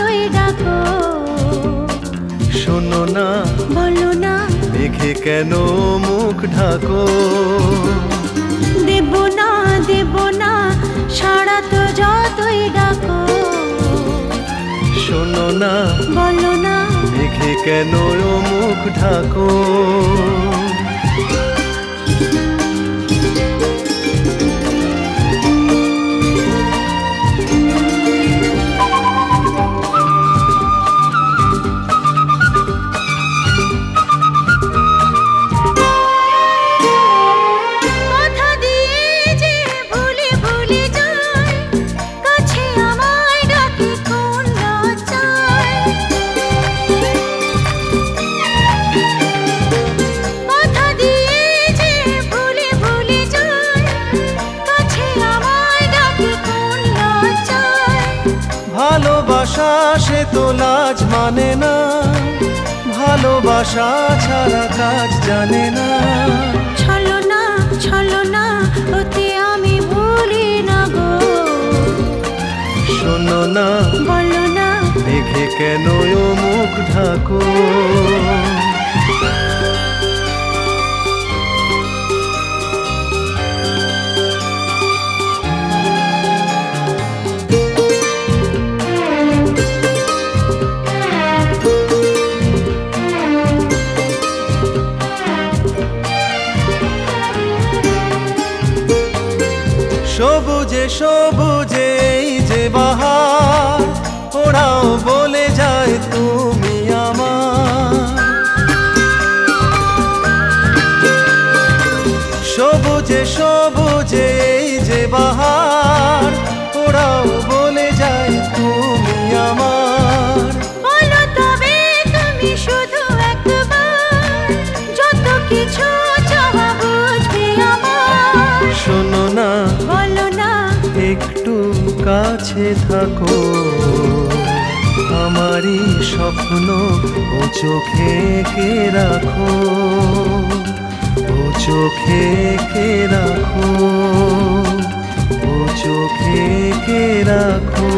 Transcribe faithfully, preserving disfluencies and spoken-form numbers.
যতই ডাকো, শোনো না বলো না মেঘে কেন মুখ ঢাকো। দেব না দেব না সাড়া তো যতই ডাকো, শোনো না বলো না মেঘে কেন মুখ ঢাকো। ভালোবাসা সে তো লাজ মানে না, ভালোবাসা ছাড়া কাজ জানে না। ছলো না ছলো না ওতে আমি ভুলি না গো, শোনো না বলো না মেঘে কেন মুখ ঢাকো। সবুজে সবুজে এই যে বাহার, ওরাও বলে যায় তুমি আমার। সবুজে সবুজে এই যে বাহার, ওরাও বলে যায় তুমি আমার। বলো তবে তুমি শুধু একবার, যত কিছু চাওয়া বুঝবে আমার। শোনো না বলো না একটু কাছে থাকো, আমারই স্বপ্ন ও চোখে কে রাখো, ও চোখে কে রাখো, ও চোখে কে রাখো।